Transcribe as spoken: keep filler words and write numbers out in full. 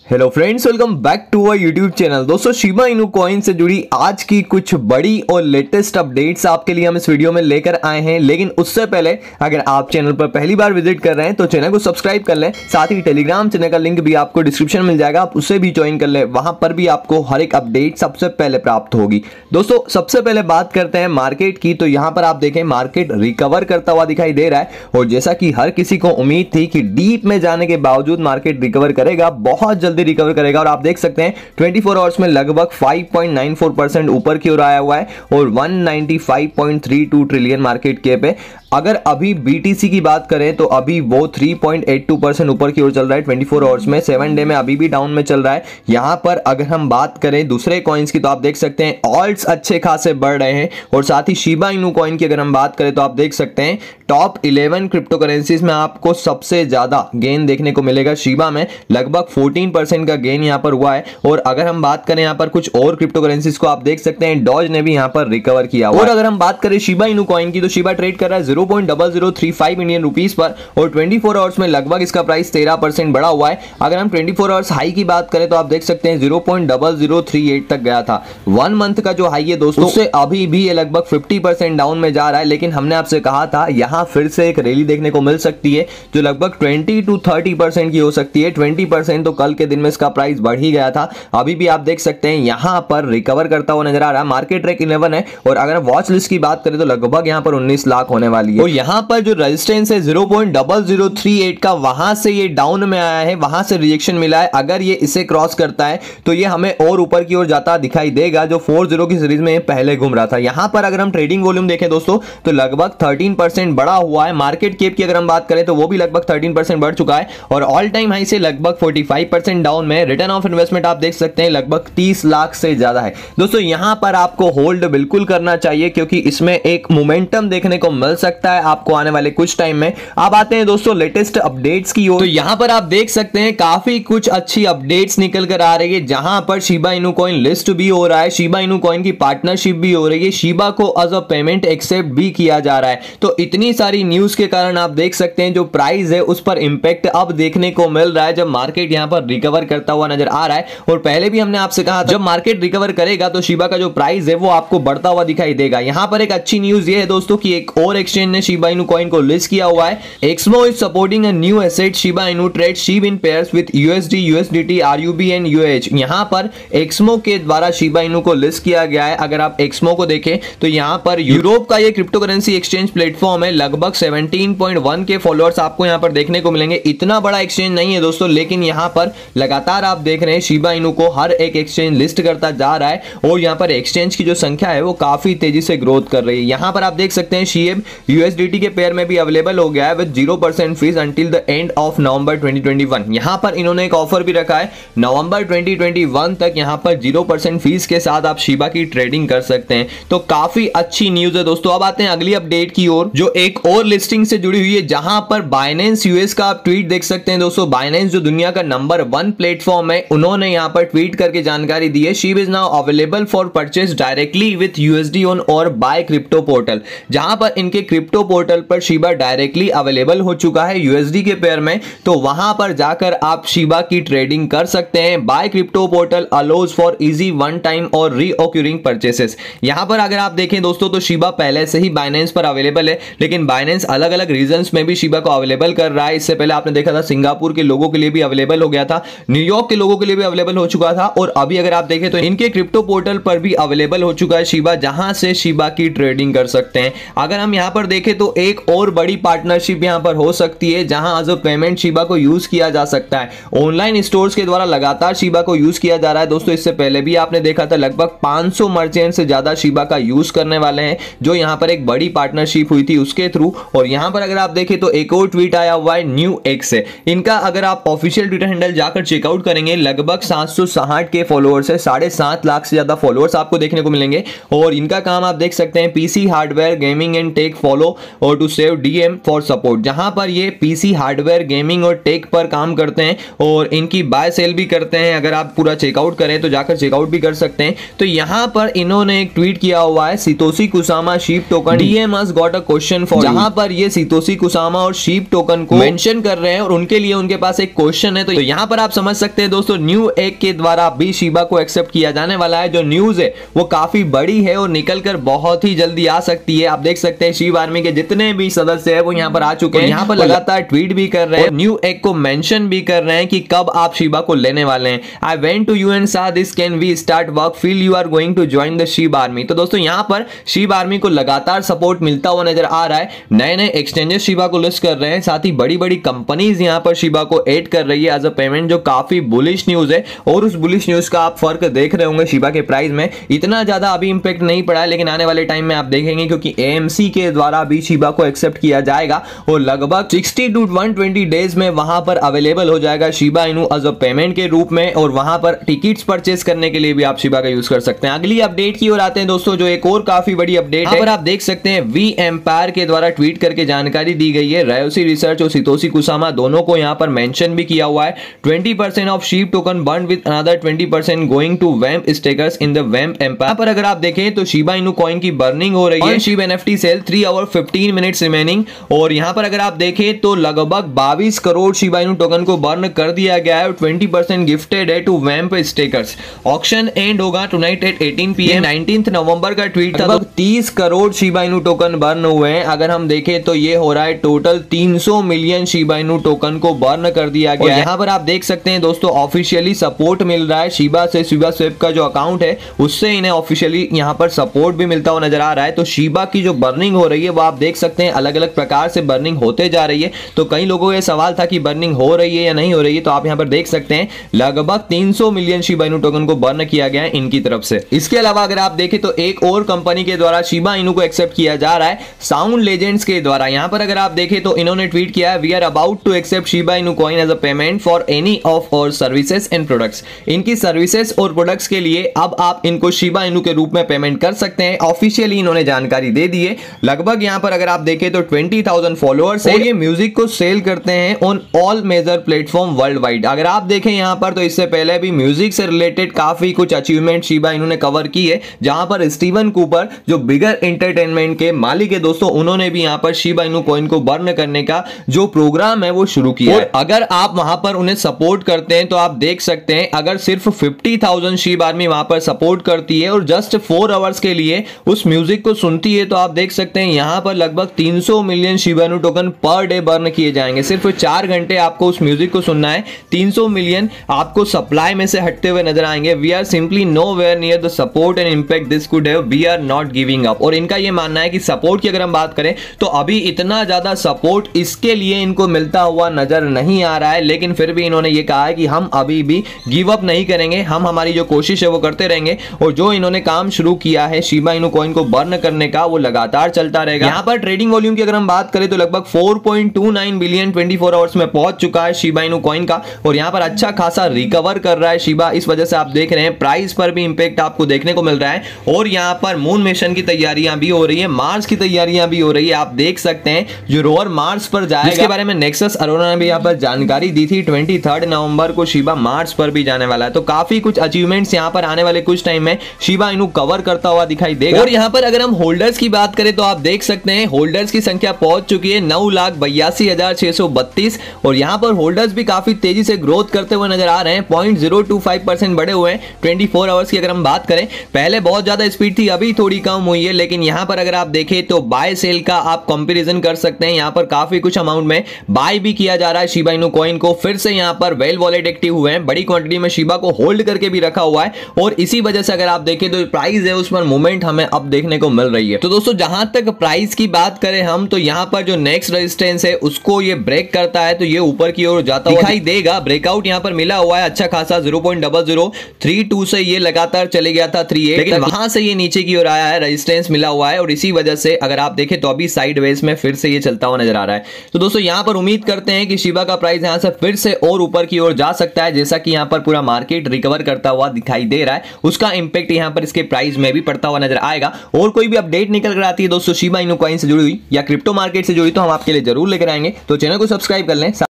Hello friends, welcome back to our YouTube channel. दोस्तों, Shiba Inu coin से जुड़ी आज की कुछ बड़ी और लेटेस्ट अपडेट्स आपके लिए हम इस वीडियो में लेकर आए हैं। लेकिन उससे पहले अगर आप चैनल पर पहली बार विजिट कर रहे हैं तो चैनल को सब्सक्राइब कर लें। साथ ही टेलीग्राम चैनल का लिंक भी आपको डिस्क्रिप्शन मिल जाएगा, आप उससे भी ज्वाइन कर लें। वहां पर भी आपको हर एक अपडेट सबसे पहले प्राप्त होगी। दोस्तों, सबसे पहले बात करते हैं मार्केट की। तो यहां पर आप देखें, मार्केट रिकवर करता हुआ दिखाई दे रहा है और जैसा कि हर किसी को उम्मीद थी कि डीप में जाने के बावजूद मार्केट रिकवर करेगा, बहुत जल्दी रिकवर करेगा। और आप देख सकते हैं चौबीस आवर्स में लगभग पाँच पॉइंट नौ चार परसेंट ऊपर की ओर आया हुआ है और एक सौ पचानवे पॉइंट तीन दो ट्रिलियन मार्केट कैप है। अगर अभी बीटीसी की बात करें तो अभी वो तीन पॉइंट आठ दो परसेंट ऊपर की ओर चल रहा है चौबीस आवर्स में। सेवन डे में अभी भी डाउन में चल रहा है। यहां पर अगर हम बात करें दूसरे कॉइन्स की तो आप देख सकते हैं ऑल्ट्स अच्छे खासे बढ़ रहे हैं। और साथ ही शिबा इनू कॉइन की अगर हम बात करें तो आप देख सकते हैं टॉप इलेवन क्रिप्टो करेंसीज में आपको सबसे ज्यादा गेन देखने को मिलेगा। शिबा में लगभग चौदह परसेंट का गेन यहां पर हुआ है। और अगर हम बात करें यहां पर कुछ और क्रिप्टो करेंसीज को, आप देख सकते हैं डॉज ने भी यहां पर रिकवर किया। और अगर हम बात करें शिबा इनू कॉइन की तो शिबा ट्रेड कर रहा है zero point double zero three five Indian rupees पर और चौबीस आवर्स में लगभग इसका प्राइस तेरह परसेंट बढ़ा हुआ है। अगर हम चौबीस आवर्स हाई की बात करें तो आप देख सकते हैं zero point double zero three eight तक गया था। वन मंथ का जो हाई है दोस्तों, उससे अभी भी ये लगभग पचास परसेंट डाउन में जा रहा है। लेकिन हमने आपसे कहा था यहां फिर से एक रैली देखने को मिल सकती है जो लगभग बीस टू तीस परसेंट की हो सकती है। बीस परसेंट तो कल के दिन में इसका प्राइस बढ़ ही गया था। अभी भी आप देख सकते हैं यहां पर रिकवर करता हुआ नजर आ रहा है। मार्केट ट्रैक इलेवन है और अगर वॉच लिस्ट की बात करें तो लगभग यहां पर उन्नीस लाख होने वाली है। और यहां पर जो रेजिस्टेंस है zero point double zero three eight का, वहां से ये डाउन में आया है, वहां से रिजेक्शन मिला है। अगर ये इसे क्रॉस करता है तो ये हमें और ऊपर की ओर जाता दिखाई देगा, जो चार की सीरीज में पहले घूम रहा था। यहां पर अगर हम ट्रेडिंग वॉल्यूम देखें दोस्तों तो लगभग तेरह परसेंट बढ़ा हुआ है। मार्केट कैप की अगर हम बात करें तो वो भी लगभग तेरह परसेंट बढ़ चुका है और ऑल टाइम हाई से लगभग पैंतालीस परसेंट डाउन में। रिटर्न ऑफ इन्वेस्टमेंट आप देख सकते हैं लगभग तीस लाख से ज्यादा है। दोस्तों, यहां पर आपको होल्ड बिल्कुल करना चाहिए क्योंकि इसमें एक मोमेंटम देखने को मिल सकता है आपको आने वाले कुछ टाइम में। अब आते हैं दोस्तों लेटेस्ट अपडेट्स की ओर। तो यहां पर आप देख सकते हैं काफी कुछ अच्छी अपडेट्स निकल कर आ रही है, जहां पर शिबा इनू कॉइन लिस्ट भी हो रहा है, शिबा इनू कॉइन की पार्टनरशिप भी हो रही है, शिबा को एज अ पेमेंट एक्सेप्ट भी किया जा रहा है। तो इतनी सारी न्यूज के कारण आप देख सकते हैं जो प्राइस है उस पर इंपैक्ट अब देखने को मिल रहा है जब मार्केट यहां पर रिकवर करता हुआ नजर आ रहा है। और पहले भी हमने आपसे कहा जब मार्केट रिकवर करेगा तो शिबा का जो प्राइस है वो आपको बढ़ता हुआ दिखाई देगा। यहां पर एक अच्छी न्यूज ये है दोस्तों कि एक और एक्सचेंज ने शिबा इनू कॉइन को लिस्ट किया हुआ है। Exmo is supporting a new asset Shiba Inu trade SHIB in pairs with USD, USDT, RUB and UH. यहां पर एक्समो के द्वारा शिबा इनू को लिस्ट किया गया है। अगर आप एक्समो को देखें तो यहां पर यूरोप का ये क्रिप्टो करेंसी एक्सचेंज प्लेटफॉर्म है। लगभग सत्रह पॉइंट एक के फॉलोअर्स आपको यहां पर देखने को मिलेंगे। इतना बड़ा एक्सचेंज नहीं है दोस्तों, लेकिन यहां पर लगातार आप देख रहे हैं शिबा इनू को हर एक एक्सचेंज लिस्ट करता जा रहा है और यहां पर एक्सचेंज की जो संख्या है वो काफी तेजी से ग्रोथ कर रही है। यहां पर आप देख सकते हैं शीब यूएसडीटी के पेयर में भी अवेलेबल हो गया है with zero percent fees until the end of November twenty twenty one. यहां पर इन्होंने एक ऑफर भी रखा है नवंबर ट्वेंटी ट्वेंटी वन तक यहां पर जीरो परसेंट फीस के साथ आप शिबा की ट्रेडिंग कर सकते हैं। तो काफी अच्छी न्यूज है दोस्तों। अब आते हैं अगली अपडेट की ओर जो एक और लिस्टिंग से जुड़ी हुई है, जहां पर बाइनेंस यूएस का आप ट्वीट देख सकते हैं दोस्तों। बाइनेंस जो दुनिया का नंबर वन प्लेटफॉर्म है, उन्होंने यहां पर ट्वीट करके जानकारी दी है SHIB is now available for purchase directly with USD on और बाय क्रिप्टो पोर्टल। जहां पर इनके क्रिप्टो पोर्टल पर शिबा डायरेक्टली अवेलेबल हो चुका है यूएसडी के पेयर में, तो वहां पर जाकर आप शिबा की ट्रेडिंग कर सकते हैं। Buy Crypto portal allows for easy one time और रीओक्यूरिंग परचेसेस। यहां पर अगर आप देखें दोस्तों तो शिबा पहले से ही बाइनेंस पर अवेलेबल है, लेकिन बाइनेंस अलग अलग रीजन्स में भी शिबा को अवेलेबल कर रहा है। इससे पहले आपने देखा था सिंगापुर के लोगों के लिए भी अवेलेबल हो गया था, न्यूयॉर्क के लोगों के लिए भी अवेलेबल हो चुका था और अभी अगर आप देखें तो इनके क्रिप्टो पोर्टल पर भी अवेलेबल हो चुका है शिबा, जहां से शिबा की ट्रेडिंग कर सकते हैं। अगर हम यहां पर देखें तो एक और बड़ी पार्टनरशिप यहां पर हो सकती है, जहां एज अ पेमेंट शिबा को यूज किया जा सकता है। ऑनलाइन स्टोर्स के द्वारा लगातार शिबा को यूज किया जा रहा है दोस्तों। इससे पहले भी आपने देखा था लगभग पाँच सौ मर्चेंट से ज्यादा शिबा का यूज करने वाले हैं, जो यहां पर एक बड़ी पार्टनरशिप हुई थी उसके थ्रू। और यहां पर अगर आप देखें तो एक और ट्वीट आया हुआ है न्यू एक्स से। इनका अगर आप ऑफिशियल ट्विटर हैंडल जाकर चेकआउट करेंगे लगभग सात सौ साठ के फॉलोअर्स है, साढ़े सात लाख से ज्यादा फॉलोअर्स आपको देखने को मिलेंगे। और इनका काम आप देख सकते हैं PC hardware gaming and tech follow और to save DM for support, जहां पर ये पीसी हार्डवेयर गेमिंग और टेक पर काम करते हैं और इनकी बाय सेल भी करते हैं। अगर आप पूरा चेकआउट करें तो जाकर चेकआउट भी कर सकते हैं। तो यहां पर इन्होंने एक ट्वीट किया हुआ है Satoshi Kusama Sheep token DM has got a question for, जहां पर ये सितोशी कुसामा और शीप टोकन को मेंशन कर रहे हैं और उनके लिए उनके पास एक क्वेश्चन है। तो यहां पर आप समझ सकते हैं दोस्तों न्यू एग के द्वारा भी शिबा को एक्सेप्ट किया जाने वाला है। जो न्यूज है वो काफी बड़ी है और निकल कर बहुत ही जल्दी आ सकती है। आप देख सकते हैं शिबा आर्मी के जितने भी सदस्य है वो यहाँ पर आ चुके हैं, यहाँ पर लगातार ट्वीट भी कर रहे हैं, न्यू एग को मेंशन भी कर रहे हैं कि कब आप शिबा को लेने वाले हैं। I went to you and saw this can we start work feel you are going to join the Shiba army. तो दोस्तों यहाँ पर शिबा आर्मी को लगातार सपोर्ट मिलता हुआ नजर आ रहा है। नए नए एक्सचेंजेस शिबा को लिस्ट कर रहे हैं, साथ ही बड़ी बड़ी कंपनीज यहाँ पर शिबा को ऐड कर रही है एज अ पेमेंट, जो काफी बुलिश न्यूज है। और उस बुलिश न्यूज का आप फर्क देख रहे होंगे शिबा के प्राइस में। इतना ज्यादा अभी इंपैक्ट नहीं पड़ा है, लेकिन आने वाले टाइम में आप देखेंगे क्योंकि एएमसी के द्वारा भी शिबा को एक्सेप्ट किया जाएगा और लगभग साठ टू एक सौ बीस डेज में वहां पर अवेलेबल हो जाएगा Shiba Inu as a payment के रूप में। और वहां पर टिकट्स परचेस करने के लिए भी आप शिबा का यूज कर सकते हैं। अगली अपडेट की ओर आते हैं दोस्तों, जो एक और काफी बड़ी अपडेट है। पर आप देख सकते हैं वी एम्पायर के द्वारा ट्वीट करके जानकारी दी गई है। रायोसी रिसर्च और सितोशी कुसामा दोनों को यहां पर मेंशन भी किया हुआ है। Twenty percent of Sheep token burn with another twenty percent going to vamp stakers in the vamp empire. पर अगर आप देखें तो शिबा इनू कॉइन की बर्निंग हो रही है। SHIB NFT sale three hour fifteen minutes remaining. और यहां पर अगर आप देखें तो लगभग बाईस करोड़ शिबा इनू टोकन को बर्न कर दिया गया है। ट्वेंटी परसेंट गिफ्टेड है to vamp stakers. Auction end होगा tonight at eighteen P M. Nineteenth November का ट्वीट था। लगभग तीस crore Shiba Inu token burn हुए हैं। अगर हम देखें तो ये हो रहा है टोटल तीन सौ मिलियन शिबा इनू टोकन को बर्न कर दिया गया है। यहाँ पर आप देख सकते हैं दोस्तों ऑफिशियली सपोर्ट मिल रहा है शिबा से। शिबा स्वेप का जो अकाउंट है उससे इन्हें ऑफिशियली यहाँ पर सपोर्ट भी मिलता हुआ नजर आ रहा है। तो शिबा की जो बर्निंग हो रही है वो आप देख सकते हैं अलग अलग प्रकार से बर्निंग होते जा रही है। तो कई लोगों को ये सवाल था कि बर्निंग हो रही है या नहीं हो रही है, तो आप यहाँ पर देख सकते हैं लगभग तीन सौ मिलियन शिबा इनू टोकन को बर्न किया गया है इनकी तरफ से। इसके अलावा अगर आप देखें तो एक और कंपनी के द्वारा शिबा इनू को एक्सेप्ट किया जा रहा है, साउंड लेजेंड्स के द्वारा। यहाँ पर अगर आप देखें तो इन्होंने ट्वीट किया है, we are about to accept Shiba Inu coin as a payment for any of our services and products. इनकी सर्विसेज और प्रोडक्ट्स के लिए अब आप इनको शिबा इनू के रूप में पेमेंट कर सकते हैं। ऑफिशियली इन्होंने जानकारी दे दी है। लगभग यहाँ पर अगर आप देखें तो ट्वेंटी थाउजेंड फॉलोअर्स है। ये म्यूजिक को सेल करते हैं on all major platform world wide. अगर आप देखें यहाँ पर तो इससे पहले भी म्यूजिक से रिलेटेड काफी कुछ अचीवमेंट शिबा इन्होंने कवर की है, जहां पर स्टीवन कूपर जो बिगर एंटरटेनमेंट के मालिक है दोस्तों, उन्होंने भी यहाँ पर शिबा इनू कॉइन को बर्न करने का जो प्रोग्राम है वो शुरू किया है। अगर आप वहां पर उन्हें सपोर्ट करते हैं तो आप देख सकते हैं अगर सिर्फ फिफ्टी थाउजेंड शिबा आर्मी वहां पर सपोर्ट करती है और जस्ट फोर आवर्स के लिए उस म्यूजिक को सुनती है, तो आप देख सकते हैं यहां पर लगभग तीन सौ million Shiba Inu token per day burn किए जाएंगे। सिर्फ चार घंटे आपको उस म्यूजिक को सुनना है, तीन सौ मिलियन आपको सप्लाई में से हटते हुए नजर आएंगे। We are simply nowhere near the support and impact this could have, we are not giving up. और इनका यह मानना है कि सपोर्ट की अगर हम बात करें तो अभी इतना ज्यादा सपोर्ट इसके लिए इनको मिलता हुआ नजर नहीं आ रहा है, लेकिन फिर भी इन्होंने ये कहा है कि हम अभी भी गिव अप नहीं करेंगे, हम हमारी जो कोशिश है वो करते रहेंगे। और जो इन्होंने काम शुरू किया है शिबा इनू कॉइन को बर्न करने का, वो लगातार चलता रहेगा। यहां पर ट्रेडिंग वॉल्यूम की अगर हम बात करें तो लगभग four point two nine billion twenty four hours में पहुंच चुका है शिबा इनू कॉइन का। और यहां पर अच्छा खासा रिकवर कर रहा है शिबा। इस वजह से आप देख रहे हैं प्राइस पर भी इंपैक्ट आपको देखने को मिल रहा है। और यहां पर मून मिशन की तैयारियां भी हो रही है, मार्स की तैयारियां भी हो रही है। आप देख सकते हैं जो रोवर मार्स पर जाएगा, इसके बारे में नेक्सस अरोरा ने भी यहां पर जानकारी दी थी। ट्वेंटी थर्ड नवंबर को शिबा मार्स पर भी जाने वाला है। तो काफी कुछ अचीवमेंट्स यहां पर आने वाले कुछ टाइम में शिबा इनू कवर करता हुआ दिखाई देगा। और यहां पर अगर हम होल्डर्स की बात करें तो आप देख सकते हैं होल्डर्स की संख्या पहुंच चुकी है नौ लाख बयासी हजार छह सौ बत्तीस। और यहां पर होल्डर्स भी काफी तेजी से ग्रोथ करते हुए नजर आ रहे हैं, point zero two five percent बढ़े हुए हैं। ट्वेंटी फोर आवर्स की अगर हम बात करें, पहले बहुत ज्यादा स्पीड थी, अभी थोड़ी कम हुई है। लेकिन यहां पर अगर आप देखें तो बाय सेल का आप कंपैरिजन कर सकते हैं। यहां पर काफी कुछ अमाउंट में बाय भी किया जा रहा है शिबा इनू कॉइन को। फिर से यहां पर वेल वॉलेट एक्टिव हुए हैं, बड़ी क्वांटिटी में शिबा को होल्ड करके भी रखा हुआ है। और इसी वजह से अगर आप देखें तो प्राइस है उस पर मूवमेंट हमें अब देखने को मिल रही है। तो दोस्तों जहां तक प्राइस की बात करें हम, तो यहां पर जो नेक्स्ट रेजिस्टेंस है उसको ये ब्रेक करता है तो ये ऊपर की ओर जाता हुआ दिखाई देगा। ब्रेकआउट यहां पर मिला हुआ है अच्छा खासा, zero point zero zero three two से ये लगातार चले गया था थ्री एट, लेकिन वहां से ये नीचे की ओर आया है, रेजिस्टेंस मिला हुआ है। और इसी वजह से अगर आप देखें तो अभी साइडवेज में फिर से ये चलता हुआ नजर आ रहा है। तो दोस्तों यहां पर उम्मीद करते हैं कि शिबा का प्राइस यहां से फिर से और ऊपर की ओर जा सकता है, जैसा कि यहां पर पूरा मार्केट रिकवर करता हुआ दिखाई दे रहा है। उसका इंपैक्ट यहां पर इसके प्राइस में भी पड़ता हुआ नजर आएगा। और कोई भी अपडेट निकल कर आती है दोस्तों शिबा इनू कॉइन से जुड़ी हुई या क्रिप्टो मार्केट से जुड़ी, तो हम आपके लिए जरूर लेकर आएंगे। तो चैनल को सब्सक्राइब कर लें।